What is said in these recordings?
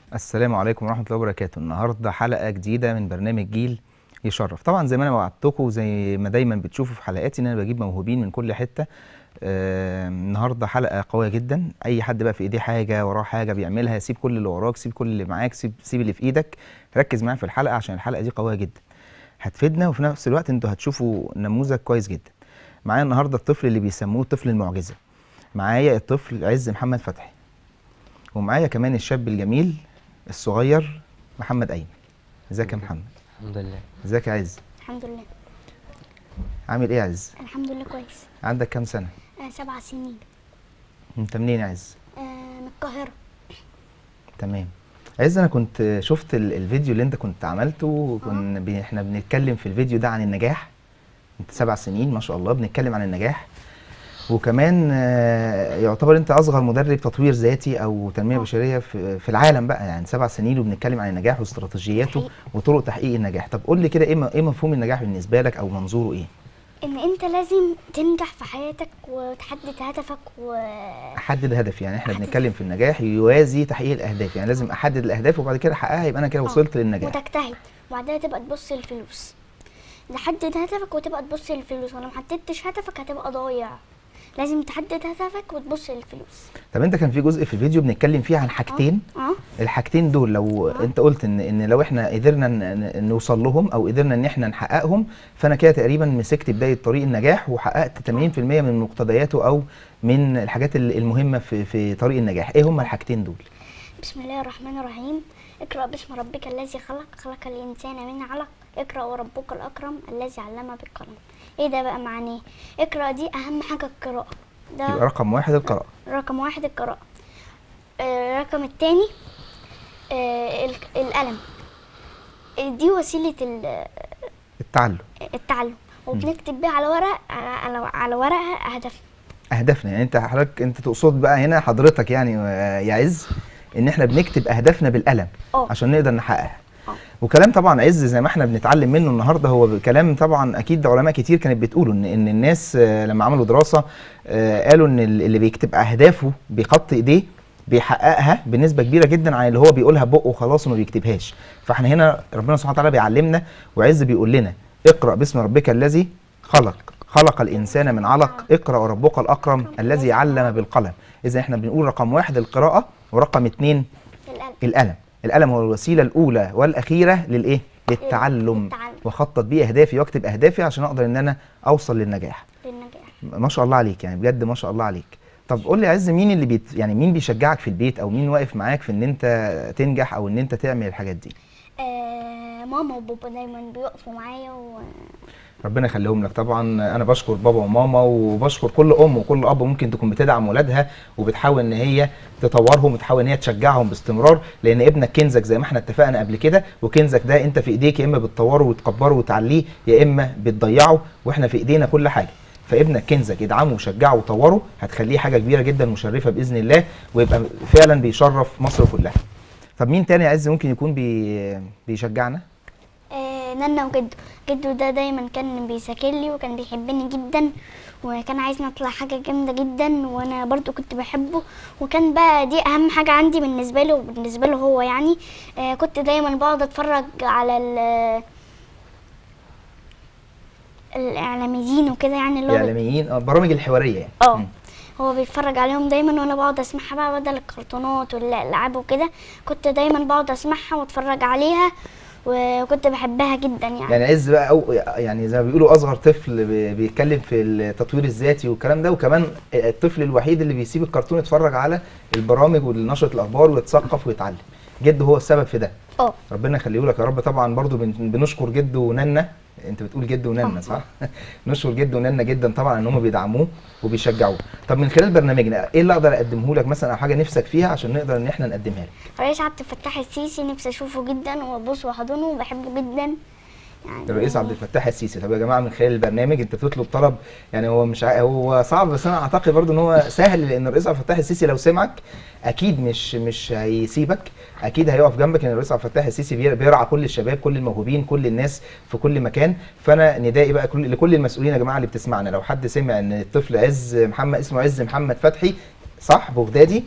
السلام عليكم ورحمة الله وبركاته. النهاردة حلقة جديدة من برنامج جيل يشرف. طبعا زي ما انا وعدتكم وزي ما دايما بتشوفوا في حلقاتي ان انا بجيب موهوبين من كل حتة. النهاردة حلقة قوية جدا. اي حد بقى في ايديه حاجة وراه حاجة بيعملها، سيب كل اللي وراك، سيب كل اللي معاك، سيب اللي في ايدك، ركز معايا في الحلقة عشان الحلقة دي قوية جدا، هتفيدنا وفي نفس الوقت انتوا هتشوفوا نموذج كويس جدا. معايا النهاردة الطفل اللي بيسموه الطفل المعجزة، معايا الطفل عز محمد فتحي، ومعايا كمان الشاب الجميل الصغير محمد أيمن. ازيك يا محمد؟ الحمد لله. ازيك يا عز؟ الحمد لله. عامل ايه يا عز؟ الحمد لله كويس. عندك كام سنة؟ 7 سنين. انت منين يا عز؟ من القاهرة. تمام. عز، انا كنت شفت الفيديو اللي انت كنت عملته، احنا بنتكلم في الفيديو ده عن النجاح. انت 7 سنين ما شاء الله، بنتكلم عن النجاح، وكمان يعتبر انت اصغر مدرب تطوير ذاتي او تنمية بشرية في العالم بقى، يعني 7 سنين وبنتكلم عن النجاح واستراتيجياته وطرق تحقيق النجاح. طب قول لي كده ايه مفهوم النجاح بالنسبة لك او منظوره ايه؟ ان انت لازم تنجح في حياتك وتحدد هدفك احدد هدف، يعني احنا بنتكلم في النجاح يوازي تحقيق الاهداف، يعني لازم احدد الاهداف وبعد كده احققها، يبقى انا كده وصلت للنجاح. وتجتهد وبعدها تبقى تبص للفلوس. تحدد هدفك وتبقى تبص للفلوس، ولو محددتش هدفك هتبقى ضايع. لازم تحدد هدفك وتبص للفلوس. طب انت كان في جزء في الفيديو بنتكلم فيه عن حاجتين. الحاجتين دول لو انت قلت ان لو احنا قدرنا نوصل لهم او قدرنا ان احنا نحققهم، فانا كده تقريبا مسكت بداية طريق النجاح وحققت 80% من مقتضياته او من الحاجات المهمة في طريق النجاح. ايه هما الحاجتين دول؟ بسم الله الرحمن الرحيم. اقرأ باسم ربك الذي خلق الإنسان من علق. اقرأ وربك الأكرم الذي علم بالقلم. ايه ده بقى معناه؟ اقرأ دي أهم حاجة القراءة. ده يبقى رقم واحد القراءة. رقم واحد القراءة. رقم التاني القلم. دي وسيلة التعلم وبنكتب بيها على ورق، على ورقة أهدافنا. يعني حضرتك انت تقصد بقى هنا حضرتك يعني يا عز ان احنا بنكتب اهدافنا بالقلم عشان نقدر نحققها. وكلام طبعا عز زي ما احنا بنتعلم منه النهارده، هو كلام طبعا اكيد علماء كتير كانت بتقوله ان الناس لما عملوا دراسه قالوا ان اللي بيكتب اهدافه بخط ايديه بيحققها بنسبه كبيره جدا عن اللي هو بيقولها ببقه وخلاص وما بيكتبهاش. فاحنا هنا ربنا سبحانه وتعالى بيعلمنا، وعز بيقول لنا اقرأ باسم ربك الذي خلق الانسان من علق. اقرأ وربك الاكرم الذي علم بالقلم. اذا احنا بنقول رقم واحد القراءه، ورقم اتنين القلم. القلم هو الوسيله الاولى والاخيره للايه؟ للتعلم. واخطط بيه اهدافي واكتب اهدافي عشان اقدر ان انا اوصل للنجاح. ما شاء الله عليك، يعني بجد ما شاء الله عليك. طب قول لي يا عز، مين اللي يعني مين بيشجعك في البيت او مين واقف معاك في ان انت تنجح او ان انت تعمل الحاجات دي؟ ماما وبابا دايما بيقفوا معايا ربنا يخليهم لك. طبعا انا بشكر بابا وماما وبشكر كل ام وكل اب ممكن تكون بتدعم ولادها وبتحاول ان هي تطورهم وتحاول ان هي تشجعهم باستمرار، لان ابنك كنزك زي ما احنا اتفقنا قبل كده، وكنزك ده انت في ايديك، يا اما بتطوره وتكبره وتعليه يا اما بتضيعه، واحنا في ايدينا كل حاجه. فابنك كنزك، ادعمه وشجعه وطوره، هتخليه حاجه كبيره جدا مشرفه باذن الله، ويبقى فعلا بيشرف مصر كلها. طب مين تاني يا عز ممكن يكون بيشجعنا؟ نانا وجدو. جدو ده دايما كان بيذاكر لي وكان بيحبني جدا، وكان عايزني اطلع حاجه جامده جدا، وانا برضو كنت بحبه، وكان بقى دي اهم حاجه عندي بالنسبه له وبالنسبه له هو يعني. كنت دايما بقعد اتفرج على الاعلاميين وكده، يعني اللي هو الاعلاميين، برامج الحواريه يعني. هو بيتفرج عليهم دايما وانا بقعد اسمعها بقى بدل الكرتونات والالعاب وكده. كنت دايما بقعد اسمعها واتفرج عليها وكنت بحبها جدا يعني عز بقى أو يعني زي ما بيقولوا اصغر طفل بيتكلم في التطوير الذاتي والكلام ده، وكمان الطفل الوحيد اللي بيسيب الكرتون يتفرج على البرامج ونشرة الاخبار ويتثقف ويتعلم. جده هو السبب في ده. ربنا يخليه لك يا رب. طبعا برضو بنشكر جده ونانا. انت بتقول جده ونانا صح؟ نشكر جده ونانا جدا طبعا ان هم بيدعموه وبيشجعوه. طب من خلال برنامجنا ايه اللي اقدر اقدمه لك مثلا، او حاجه نفسك فيها عشان نقدر ان احنا نقدمها لك؟ الرئيس عبد الفتاح السيسي نفسي اشوفه جدا وابوسه واحضنه وبحبه جدا يعني. الرئيس عبد الفتاح السيسي. طب يا جماعه من خلال البرنامج انت بتطلب طلب، يعني هو مش هو صعب، بس انا اعتقد برضو ان هو سهل، لان الرئيس عبد الفتاح السيسي لو سمعك اكيد مش هيسيبك، اكيد هيقف جنبك، لان الرئيس عبد الفتاح السيسي بيرعى كل الشباب، كل الموهوبين، كل الناس في كل مكان. فانا ندائي بقى لكل المسؤولين يا جماعه اللي بتسمعنا، لو حد سمع ان الطفل عز محمد اسمه عز محمد فتحي صح بغدادي،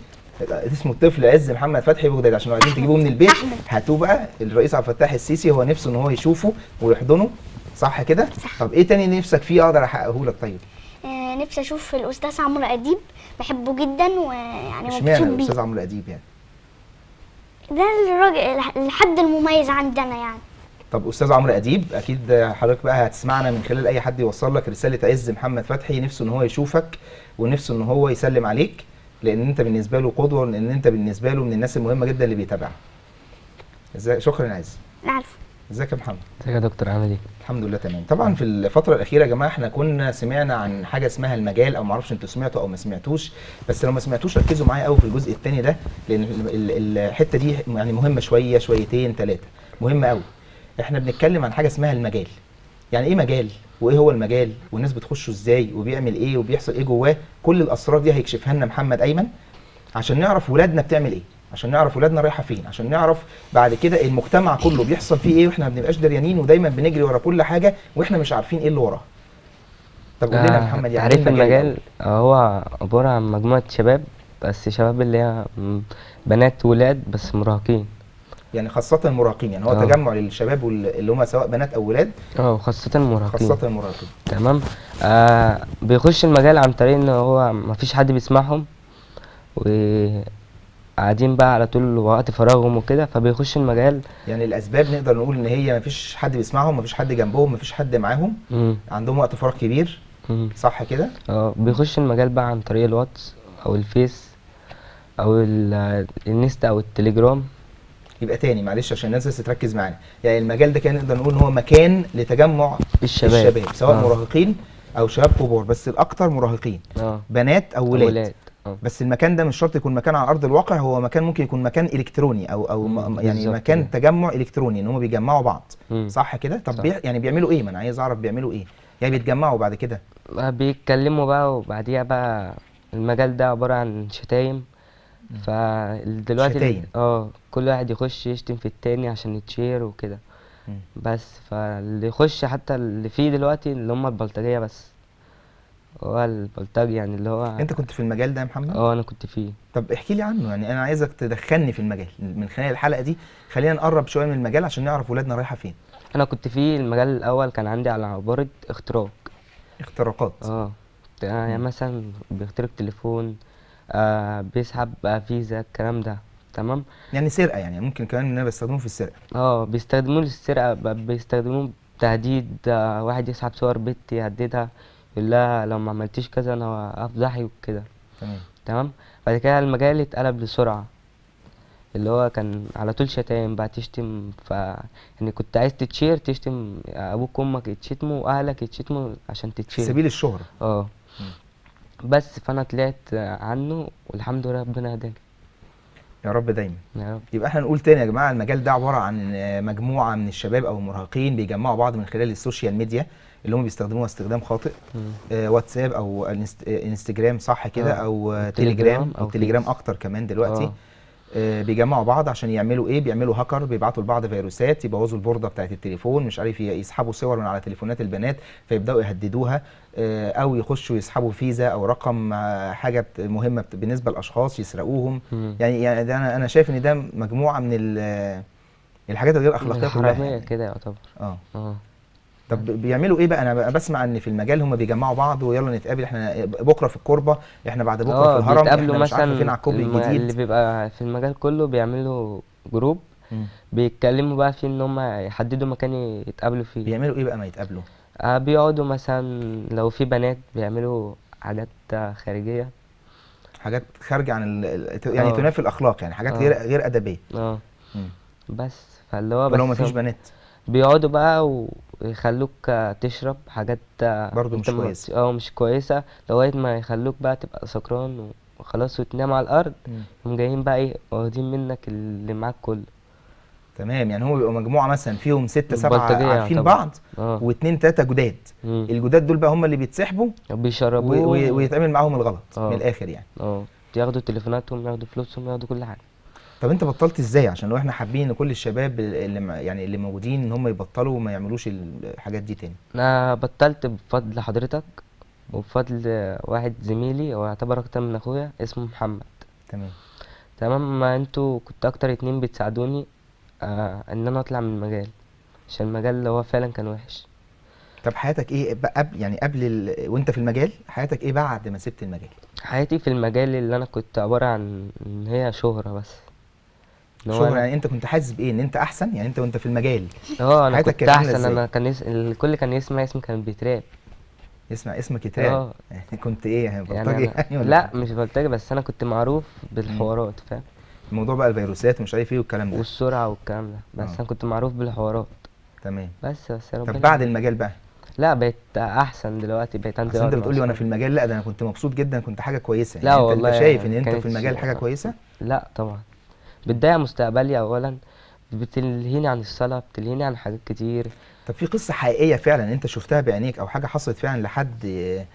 اسمه الطفل عز محمد فتحي بغداد، عشان لو عايزين تجيبوه من البيت هاتوه بقى. الرئيس عبد الفتاح السيسي هو نفسه ان هو يشوفه ويحضنه، صح كده؟ طب ايه تاني نفسك فيه اقدر احققه لك؟ طيب نفسي اشوف الاستاذ عمرو اديب، بحبه جدا ويعني مبسوط اشمعنى بيه. الاستاذ عمرو اديب يعني؟ ده الراجل الحد المميز عندنا يعني. طب استاذ عمرو اديب اكيد حضرتك بقى هتسمعنا من خلال اي حد يوصل لك رساله عز محمد فتحي، نفسه ان هو يشوفك ونفسه ان هو يسلم عليك، لان انت بالنسبه له قدوه، ولان انت بالنسبه له من الناس المهمه جدا اللي بيتابعها. ازاي؟ شكرا يا عز. عارفه. ازيك يا محمد؟ ازيك يا دكتور، عامل ايه؟ الحمد لله تمام. طبعا في الفتره الاخيره يا جماعه احنا كنا سمعنا عن حاجه اسمها المجال، او معرفش انتوا سمعتوا او ما سمعتوش، بس لو ما سمعتوش ركزوا معايا قوي في الجزء الثاني ده، لان الحته دي يعني مهمه شويه، شويتين ثلاثه، مهمه قوي. احنا بنتكلم عن حاجه اسمها المجال. يعني ايه مجال؟ وايه هو المجال؟ والناس بتخشه ازاي؟ وبيعمل ايه؟ وبيحصل ايه جواه؟ كل الاسرار دي هيكشفها لنا محمد ايمن، عشان نعرف ولادنا بتعمل ايه، عشان نعرف ولادنا رايحه فين، عشان نعرف بعد كده المجتمع كله بيحصل فيه ايه، واحنا ما بنبقاش دريانين ودايما بنجري ورا كل حاجه واحنا مش عارفين ايه اللي وراها. طب قول لنا يا محمد، يعني تعريف المجال هو عبارة عن مجموعة شباب، بس شباب اللي هي بنات وولاد بس مراهقين. يعني خاصة المراهقين، يعني هو تجمع للشباب اللي هم سواء بنات او ولاد. وخاصة المراهقين. خاصة المراهقين. تمام. بيخش المجال عن طريق ان هو مفيش حد بيسمعهم، وقاعدين بقى على طول وقت فراغهم وكده، فبيخش المجال. يعني الاسباب نقدر نقول ان هي مفيش حد بيسمعهم، مفيش حد جنبهم، مفيش حد معاهم، عندهم وقت فراغ كبير. صح كده؟ بيخش المجال بقى عن طريق الواتس او الفيس او الانستا او التليجرام. يبقى تاني معلش عشان الناس بس تركز معانا، يعني المجال ده كان نقدر نقول ان هو مكان لتجمع الشباب سواء مراهقين او شباب كبار، بس الاكثر مراهقين. بنات او ولاد. بس المكان ده مش شرط يكون مكان على ارض الواقع، هو مكان ممكن يكون مكان الكتروني او يعني مكان تجمع الكتروني، ان هم بيجمعوا بعض. صح كده؟ طب يعني بيعملوا ايه؟ ما انا عايز اعرف بيعملوا ايه. يعني بيتجمعوا بعد كده بيتكلموا بقى، وبعديها بقى المجال ده عبارة عن شتايم. فدلوقتي كل واحد يخش يشتم في التاني عشان يتشير وكده. بس فاللي يخش حتى اللي فيه دلوقتي اللي هم البلطجية بس. هو البلطجي يعني اللي هو. انت كنت في المجال ده يا محمد؟ انا كنت فيه. طب احكي لي عنه، يعني انا عايزك تدخلني في المجال من خلال الحلقة دي، خلينا نقرب شوية من المجال عشان نعرف ولادنا رايحة فين. انا كنت فيه المجال الاول، كان عندي على عبارة اختراقات. يعني مثلا بيخترق تليفون، بيسحب فيزا، الكلام ده. تمام. يعني سرقه، يعني ممكن كمان ان انا بستخدمه في السرقه. بيستخدموه للسرقه، بيستخدموه تهديد. واحد يسحب صور بنت يهددها، يقول لها لو ما عملتيش كذا انا هفضحك وكده. تمام. بعد كده المجال اتقلب لسرعه، اللي هو كان على طول شتايم بقى، تشتم. يعني كنت عايز تشتم ابوك وامك يتشتموا واهلك يتشتموا عشان تتشير، سبيل الشهره. بس فانا طلعت عنه والحمد لله ربنا هداني. يا رب دايما. يا رب. يبقى احنا نقول تاني يا جماعه، المجال ده عباره عن مجموعه من الشباب او المراهقين بيجمعوا بعض من خلال السوشيال ميديا اللي هم بيستخدموها استخدام خاطئ. واتساب او انستجرام، صح كده؟ او تليجرام، او تليجرام اكتر كمان دلوقتي. بيجمعوا بعض عشان يعملوا ايه؟ بيعملوا هاكر، بيبعتوا لبعض فيروسات، يبوظوا البورده بتاعت التليفون، مش عارف يسحبوا صور من على تليفونات البنات فيبداوا يهددوها، او يخشوا يسحبوا فيزا او رقم حاجه مهمه بالنسبه للاشخاص يسرقوهم. يعني ده انا شايف ان ده مجموعه من الحاجات الغير اخلاقيه كلها، حراميه كده يعتبر. طب بيعملوا ايه بقى؟ انا بسمع ان في المجال هم بيجمعوا بعض ويلا نتقابل، احنا بكره في الكوربه، احنا بعد بكره في الهرم، احنا مش عارفه فين على الكوبري الجديد. اللي بيبقى في المجال كله بيعملوا جروب بيتكلموا بقى فيه ان هم يحددوا مكان يتقابلوا فيه. بيعملوا ايه بقى ما يتقابلوا؟ بيقعدوا مثلا لو في بنات بيعملوا حاجات خارجيه، حاجات خارجه عن يعني تنافي الاخلاق، يعني حاجات غير ادبيه. بس فاللي هو ولو مفيش بنات بيقعدوا بقى ويخلوك تشرب حاجات برضو مش كويسه. مش كويسه، لغايه ما يخلوك بقى تبقى سكران وخلاص وتنام على الارض. هم جايين بقى ايه، واخدين منك اللي معاك كله. تمام. يعني هو بيبقوا مجموعه مثلا فيهم 6 7 عارفين بعض، واثنين 3 جداد. الجداد دول بقى هم اللي بيتسحبوا بيشربوه ويتعمل معاهم الغلط من الاخر يعني. ياخدوا تليفوناتهم، ياخدوا فلوسهم، ياخدوا كل حاجه. طب انت بطلت ازاي؟ عشان لو احنا حابين ان كل الشباب اللي موجودين ان هم يبطلوا وما يعملوش الحاجات دي تاني. انا بطلت بفضل حضرتك وبفضل واحد زميلي، هو يعتبر اكتر من اخويا، اسمه محمد. تمام. تمام. ما انتوا كنت اكتر اتنين بتساعدوني ان انا اطلع من المجال، عشان المجال اللي هو فعلا كان وحش. طب حياتك ايه بقى يعني قبل وانت في المجال، حياتك ايه بعد ما سبت المجال؟ حياتي في المجال اللي انا كنت عبارة عن ان هي شهرة بس، ان هو شغل انا يعني انت كنت حاسس بايه ان انت احسن؟ يعني انت وانت في المجال انا حياتك كنت كانت عامله احسن. ازاي؟ انا كان الكل كان يسمع اسمي كان بيتراب. يسمع اسمك يترعب؟ اه كنت ايه يعني يعني بلطجي انا يعني ولا لا كنت مش ايه؟ بلطجي، بس انا كنت معروف مم. بالحوارات، فاهم؟ الموضوع بقى الفيروسات ومش عارف ايه والكلام ده. والسرعة والكلام ده، اه بس انا كنت معروف بالحوارات. تمام. بس طب ربنا بعد يهديك. المجال بقى؟ لا بقيت احسن دلوقتي، بقيت انزل اصل انت اقعد مع بتقولي وانا في اصحابي. المجال، لا ده انا كنت مبسوط جدا، كنت حاجه كويسه لا يعني. انت والله شايف ان ما انت في كانتش. المجال حاجه كويسه؟ لا طبعا، مم. بتضيع مستقبلي اولا، بتلهيني عن الصلاة، بتلهيني عن حاجات كتير. طب في قصه حقيقيه فعلا انت شفتها بعينيك، او حاجه حصلت فعلا لحد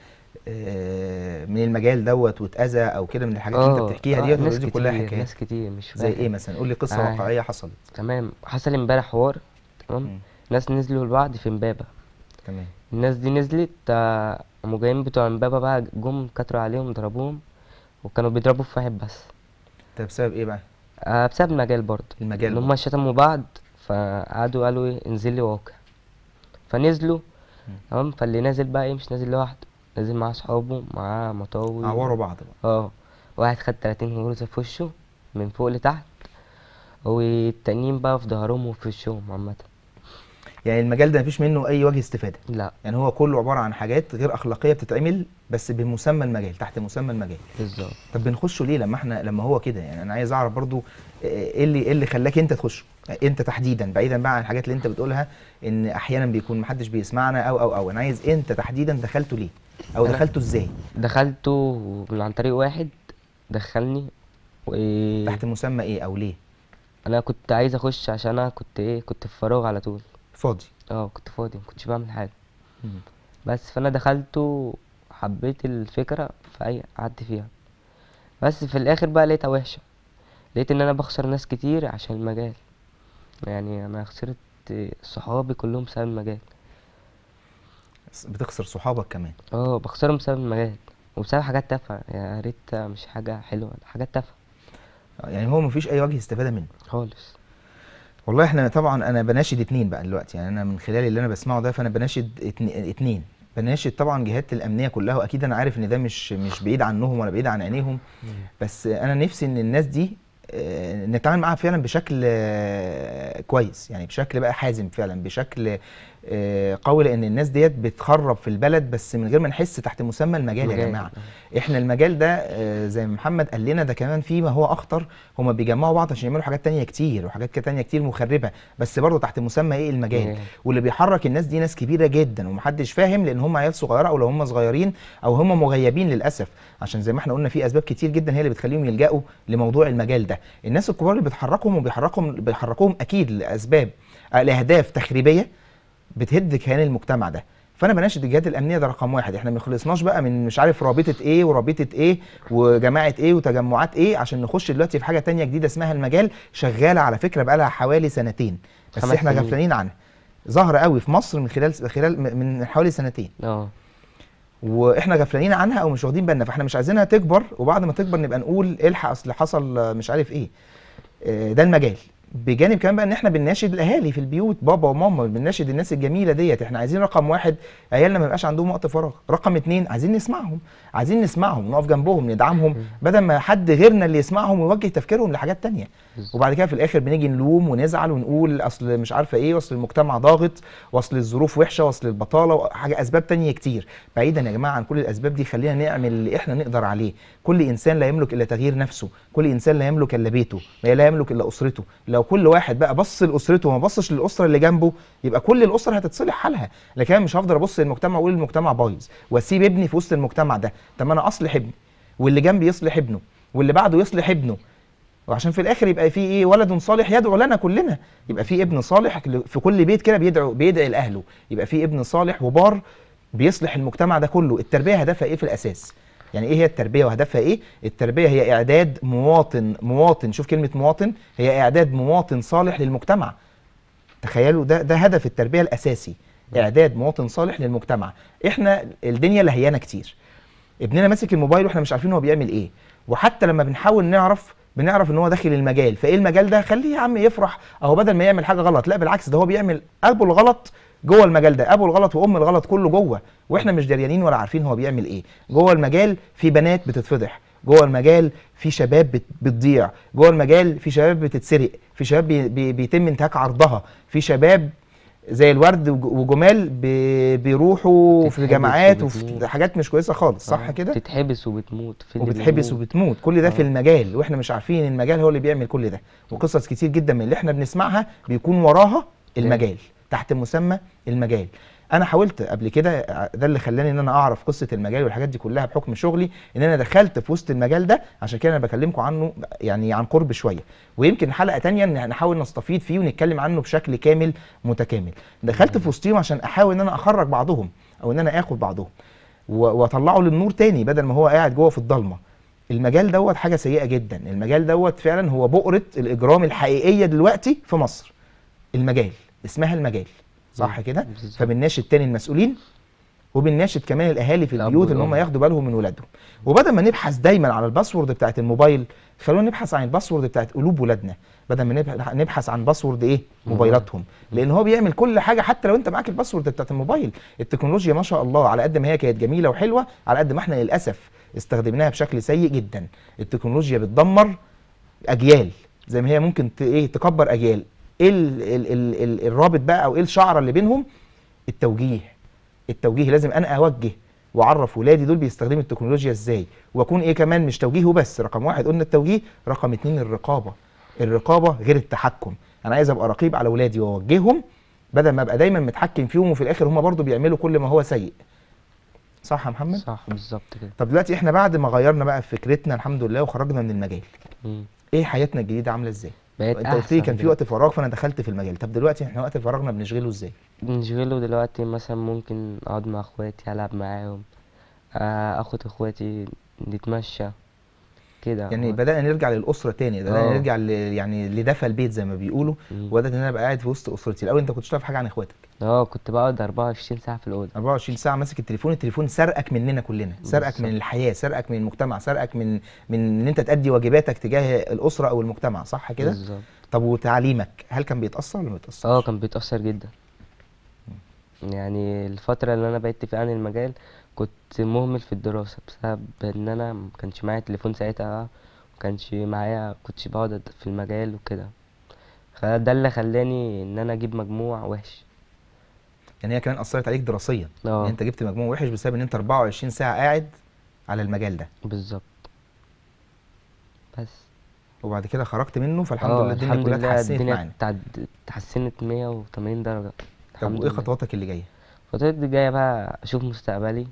من المجال دوت واتاذى او كده من الحاجات اللي انت بتحكيها ديت، ولا ناس دي كلها كتير، حكايات؟ ناس كتير مش زي ايه واحد. مثلا؟ قول لي قصه آه واقعيه حصلت. تمام. حصل امبارح حوار، تمام. مم. ناس نزلوا لبعض في امبابة. تمام. الناس دي نزلت، قاموا جايين بتوع امبابة بقى جم كتروا عليهم ضربوهم، وكانوا بيضربوا في واحد بس. ده بسبب ايه بقى؟ بسبب المجال برضه، المجال ان هما برضه. شتموا بعض، فقعدوا قالوا ايه انزل لي واقع، فنزلوا. مم. تمام. فاللي نازل بقى ايه مش نازل لوحده، نازل مع اصحابه، معاه مطاوي عوروا بعض بقى. واحد خد 30 غرزة في وشه من فوق لتحت، والتانيين بقى في ظهرهم وفي وشهم عامة. يعني المجال ده مفيش منه اي وجه استفاده؟ لا يعني هو كله عباره عن حاجات غير اخلاقيه بتتعمل بس بمسمى المجال، تحت مسمى المجال. بالظبط. طب بنخشه ليه لما هو كده؟ يعني انا عايز اعرف برضو ايه اللي خلاك انت تخشه انت تحديدا، بعيدا بقى عن الحاجات اللي انت بتقولها ان احيانا بيكون محدش بيسمعنا او انا عايز انت تحديدا دخلته ليه، او انا دخلته ازاي؟ دخلته عن طريق واحد دخلني، تحت مسمى ايه او ليه؟ انا كنت عايز اخش عشان انا كنت في فراغ على طول. فاضي. كنت فاضي، مكنتش بعمل حاجه. مم. بس فانا دخلته، حبيت الفكره، قعدت فيها. بس في الاخر بقى لقيتها وحشه، لقيت ان انا بخسر ناس كتير عشان المجال. يعني انا خسرت صحابي كلهم بسبب المجال. بتخسر صحابك كمان؟ بخسرهم بسبب المجال، وبسبب حاجات تافهه، يا ريت مش حاجه حلوه، حاجات تافهه يعني هو مفيش اي وجه استفاده منه خالص. والله. احنا طبعا انا بناشد اتنين بقى دلوقتي، يعني انا من خلال اللي انا بسمعه ده فانا بناشد اتنين. بناشد طبعا جهات الامنيه كلها، واكيد انا عارف ان ده مش بعيد عنهم ولا بعيد عن عينيهم، بس انا نفسي ان الناس دي نتعامل معاها فعلا بشكل كويس، يعني بشكل بقى حازم فعلا، بشكل قوي، لان الناس ديت بتخرب في البلد بس من غير ما نحس، تحت مسمى المجال. يا جماعه احنا المجال ده زي ما محمد قال لنا، ده كمان فيه ما هو اخطر، هما بيجمعوا بعض عشان يعملوا حاجات تانية كتير، وحاجات تانية كتير مخربه، بس برضه تحت مسمى ايه؟ المجال. واللي بيحرك الناس دي ناس كبيره جدا ومحدش فاهم، لان هم عيال صغيره، او لو هم صغيرين او هم مغيبين للاسف، عشان زي ما احنا قلنا في اسباب كتير جدا هي اللي بتخليهم يلجأوا لموضوع المجال ده. الناس الكبار اللي بيحركوهم اكيد لاسباب لاهداف تخريبيه بتهد كيان المجتمع ده. فانا بناشد الجهات الامنيه، ده رقم واحد. احنا ما خلصناش بقى من مش عارف رابطه ايه ورابطه ايه وجماعه ايه وتجمعات ايه عشان نخش دلوقتي في حاجه تانية جديده اسمها المجال، شغاله على فكره بقى لها حوالي سنتين، بس احنا غفلانين عنها. ظاهره قوي في مصر من حوالي سنتين. واحنا غفلانين عنها او مش واخدين بالنا، فاحنا مش عايزينها تكبر، وبعد ما تكبر نبقى نقول الحق اصل حصل مش عارف ايه. ده المجال. بجانب كمان بقى ان احنا بنناشد الاهالي في البيوت، بابا وماما، بنناشد الناس الجميله ديت. احنا عايزين رقم واحد عيالنا ما يبقاش عندهم وقت فراغ، رقم اتنين عايزين نسمعهم نقف جنبهم ندعمهم، بدل ما حد غيرنا اللي يسمعهم ويوجه تفكيرهم لحاجات تانية. وبعد كده في الاخر بنيجي نلوم ونزعل ونقول اصل مش عارفه ايه، واصل المجتمع ضاغط، واصل الظروف وحشه، واصل البطاله، حاجه اسباب تانية كتير. بعيدا يا جماعه عن كل الاسباب دي، خلينا نعمل اللي احنا نقدر عليه. كل انسان لا يملك الا تغيير نفسه، كل انسان لا يملك الا بيته، لا يملك الا اسرته. لو كل واحد بقى بص لاسرته وما بصش للاسره اللي جنبه، يبقى كل الاسره هتتصلح حالها. لكن مش هفضل ابص للمجتمع واقول المجتمع بايظ واسيب ابني في وسط المجتمع ده. طب انا اصلح ابني، واللي جنبي يصلح ابنه، واللي بعده يصلح ابنه، وعشان في الاخر يبقى في ايه؟ ولد صالح يدعو لنا كلنا. يبقى في ابن صالح في كل بيت كده بيدعي لاهله، يبقى في ابن صالح وبار بيصلح المجتمع ده كله. التربيه هدفها ايه في الاساس؟ يعني ايه هي التربيه وهدفها ايه؟ التربيه هي اعداد مواطن، شوف كلمه مواطن، هي اعداد مواطن صالح للمجتمع. تخيلوا ده هدف التربيه الاساسي، اعداد مواطن صالح للمجتمع. احنا الدنيا لهيانه كتير، ابننا ماسك الموبايل واحنا مش عارفين هو بيعمل ايه، وحتى لما بنحاول نعرف بنعرف ان هو داخل المجال، فايه المجال ده؟ خليه يا عم يفرح، اهو بدل ما يعمل حاجه غلط، لا بالعكس ده هو بيعمل ابو الغلط جوه المجال ده، ابو الغلط وام الغلط كله جوه، واحنا مش دريانين ولا عارفين هو بيعمل ايه. جوه المجال في بنات بتتفضح، جوه المجال في شباب بتضيع، جوه المجال في شباب بتتسرق، في شباب بيتم انتهاك عرضها، في شباب زي الورد وجمال بيروحوا في جامعات وفي حاجات مش كويسه خالص، صح كده؟ بتتحبس وبتموت، وبتحبس وبتموت، كل ده في المجال، واحنا مش عارفين ان المجال هو اللي بيعمل كل ده. وقصص كتير جدا من اللي احنا بنسمعها بيكون وراها المجال، تحت مسمى المجال. انا حاولت قبل كده، ده اللي خلاني ان انا اعرف قصه المجال والحاجات دي كلها بحكم شغلي، ان انا دخلت في وسط المجال ده، عشان كده انا بكلمكم عنه يعني عن قرب شويه، ويمكن حلقه تانية نحاول نستفيد فيه ونتكلم عنه بشكل كامل متكامل. دخلت في وسطهم عشان احاول ان انا اخرج بعضهم، او ان انا اخد بعضهم واطلعه للنور تاني بدل ما هو قاعد جوه في الضلمه. المجال دوت حاجه سيئه جدا، المجال دوت فعلا هو بؤره الاجرام الحقيقيه دلوقتي في مصر. المجال اسمها المجال، صح كده؟ فبنناشد تاني المسؤولين، وبنناشد كمان الاهالي في البيوت ان هم ياخدوا بالهم من ولادهم. وبدل ما نبحث دايما على الباسورد بتاعت الموبايل، خلونا نبحث عن الباسورد بتاعت قلوب ولادنا، بدل ما نبحث عن باسورد ايه؟ موبايلاتهم، لان هو بيعمل كل حاجه. حتى لو انت معاك الباسورد بتاعت الموبايل، التكنولوجيا ما شاء الله على قد ما هي كانت جميله وحلوه، على قد ما احنا للاسف استخدمناها بشكل سيء جدا. التكنولوجيا بتدمر اجيال زي ما هي ممكن تكبر اجيال. ايه الرابط بقى، او ايه الشعره اللي بينهم؟ التوجيه لازم انا اوجه واعرف ولادي دول بيستخدموا التكنولوجيا ازاي، واكون ايه كمان، مش توجيه وبس. رقم واحد قلنا التوجيه، رقم اتنين الرقابه غير التحكم. انا عايز ابقى رقيب على ولادي واوجههم، بدل ما ابقى دايما متحكم فيهم وفي الاخر هم برضو بيعملوا كل ما هو سيء. صح يا محمد؟ صح بالظبط كده. طب دلوقتي احنا بعد ما غيرنا بقى فكرتنا الحمد لله وخرجنا من المجال، ايه حياتنا الجديده عامله ازاي؟ بقيت انت قلت لي كان في وقت فراغ فانا دخلت في المجال. طب دلوقتي احنا وقت فراغنا بنشغله ازاي؟ بنشغله دلوقتي مثلا ممكن اقعد مع اخواتي العب معاهم، اخد اخواتي نتمشى كده. يعني بدأنا نرجع للأسرة تاني، بدأنا نرجع يعني لدفى البيت زي ما بيقولوا، وبدأت ان انا ابقى قاعد في وسط أسرتي. الأول انت كنتش تعرف حاجة عن اخواتك؟ كنت بقعد 24 ساعة في الأوضة. 24 ساعة ماسك التليفون سرقك مننا كلنا، سرقك من الحياة، سرقك من المجتمع، سرقك من ان انت تأدي واجباتك تجاه الأسرة أو المجتمع، صح كده؟ بالظبط. طب وتعليمك هل كان بيتأثر ولا ما بيتأثرش؟ كان بيتأثر جدا. يعني الفترة اللي أنا بعدت فيها عن المجال كنت مهمل في الدراسة، بسبب إن أنا مكانش معايا تليفون ساعتها، مكانش معايا، كنتش بقعد في المجال وكده، ده اللي خلاني إن أنا أجيب مجموع وحش. يعني هي كمان أثرت عليك دراسيا؟ يعني أنت جبت مجموع وحش بسبب إن أنت 24 ساعة قاعد على المجال ده. بالظبط. بس وبعد كده خرجت منه، فالحمد لله الدنيا كلها اتحسنت معانا. اتحسنت 180 درجة. طب وايه خطواتك اللي جايه؟ خطواتي اللي جايه بقى اشوف مستقبلي،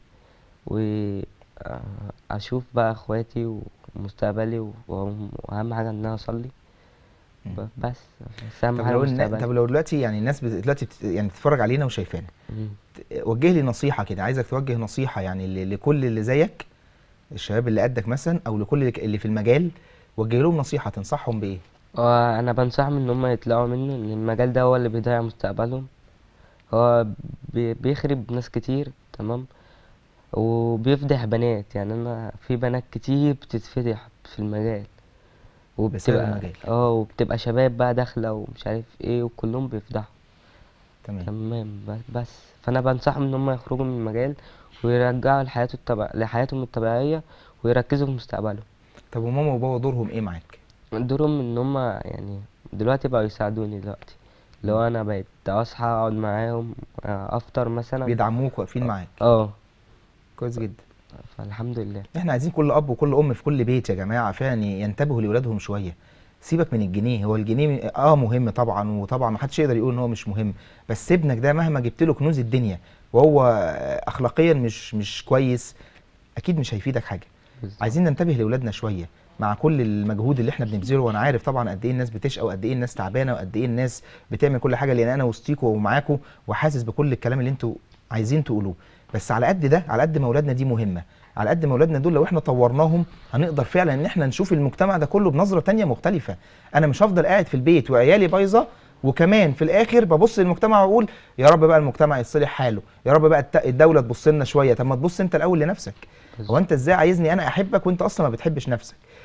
واشوف بقى اخواتي ومستقبلي، واهم حاجه ان انا اصلي بس اهم حاجه مستقبلي. طب لو دلوقتي يعني الناس دلوقتي يعني بتتفرج علينا وشايفانا، وجه لي نصيحه كده، عايزك توجه نصيحه يعني لكل اللي زيك، الشباب اللي قدك مثلا، او لكل اللي في المجال، وجه لهم نصيحه تنصحهم بايه؟ انا بنصحهم ان هم يطلعوا منه، ان المجال ده هو اللي بيضيع مستقبلهم، هو بيخرب ناس كتير، تمام، وبيفضح بنات. يعني انا في بنات كتير بتتفضح في المجال، وبتبقى وبتبقى شباب بقى داخله ومش عارف ايه، وكلهم بيفضحوا. تمام. بس فانا بنصحهم ان هم يخرجوا من المجال ويرجعوا لحياتهم الطبيعيه، ويركزوا في مستقبلهم. طب وماما وبابا دورهم ايه معاك؟ دورهم ان هم يعني دلوقتي بقوا يساعدوني. دلوقتي لو انا بقيت اصحى اقعد معاهم، افطر مثلا، بيدعموك واقفين معاك. كويس جدا. فالحمد لله. احنا عايزين كل اب وكل ام في كل بيت يا جماعه فعلا ينتبهوا لاولادهم شويه. سيبك من الجنيه، هو الجنيه مهم طبعا، وطبعا ما حدش يقدر يقول ان هو مش مهم، بس ابنك ده مهما جبت له كنوز الدنيا وهو اخلاقيا مش كويس، اكيد مش هيفيدك حاجه. عايزين ننتبه لاولادنا شويه مع كل المجهود اللي احنا بنبذله، وانا عارف طبعا قد ايه الناس بتشقى، وقد ايه الناس تعبانه، وقد ايه الناس بتعمل كل حاجه، لان انا وسطيكوا ومعاكوا وحاسس بكل الكلام اللي انتوا عايزين تقولوه. بس على قد ده، على قد ما اولادنا دي مهمه، على قد ما اولادنا دول لو احنا طورناهم هنقدر فعلا ان احنا نشوف المجتمع ده كله بنظره تانية مختلفه. انا مش هفضل قاعد في البيت وعيالي بايظه، وكمان في الاخر ببص للمجتمع واقول يا رب بقى المجتمع يصلح حاله، يا رب بقى الدوله تبص لنا شويه. طب ما تبص انت الاول لنفسك. هو انت ازاي عايزني انا احبك وانت اصلا ما بتحبش نفسك؟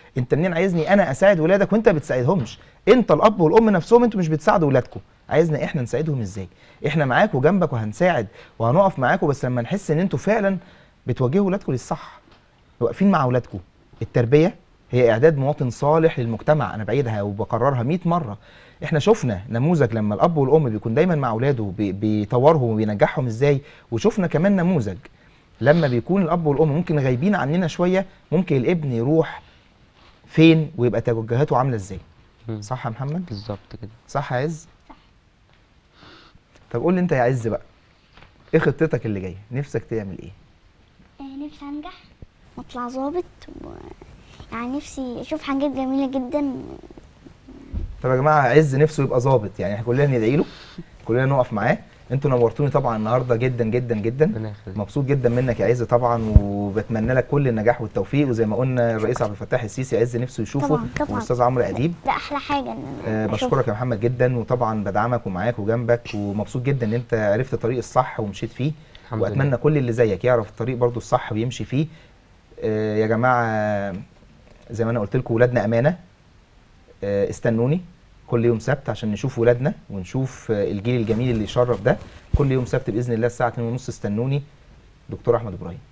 انت منين عايزني انا اساعد ولادك وانت بتساعدهمش؟ انت الاب والام نفسهم انتوا مش بتساعدوا ولادكم، عايزنا احنا نساعدهم ازاي؟ احنا معاك وجنبك وهنساعد وهنقف معاكم، بس لما نحس ان انتوا فعلا بتوجهوا ولادكم للصح، واقفين مع ولادكم. التربيه هي اعداد مواطن صالح للمجتمع، انا بعيدها وبكررها 100 مره. احنا شفنا نموذج لما الاب والام بيكون دايما مع اولاده بيطورهم وبينجحهم ازاي، وشفنا كمان نموذج لما بيكون الاب والام ممكن غايبين عننا شويه، ممكن الابن يروح فين ويبقى توجهاته عامله ازاي. صح يا محمد؟ بالظبط كده. صح يا عز؟ صح. طب قول لي انت يا عز بقى، ايه خطتك اللي جايه؟ نفسك تعمل ايه؟ نفسي انجح واطلع ظابط يعني نفسي اشوف حاجات جميله جدا. طب يا جماعه عز نفسه يبقى ظابط، يعني احنا كلنا ندعي له، كلنا نقف معاه. انتوا نورتوني طبعا النهارده جدا جدا جدا. مبسوط جدا منك يا عز طبعا، وبتمنى لك كل النجاح والتوفيق. وزي ما قلنا الرئيس عبد الفتاح السيسي عز نفسه يشوفه، طبعا والاستاذ عمرو اديب. ده احلى حاجه ان بشكرك يا محمد جدا، وطبعا بدعمك ومعاك وجنبك، ومبسوط جدا ان انت عرفت الطريق الصح ومشيت فيه. واتمنى كل اللي زيك يعرف الطريق برضو الصح ويمشي فيه. يا جماعه زي ما انا قلت لكم، ولادنا امانه. استنوني كل يوم سبت عشان نشوف ولادنا ونشوف الجيل الجميل اللي يشرف ده. كل يوم سبت باذن الله الساعه 2:30 استنوني. دكتور احمد ابراهيم.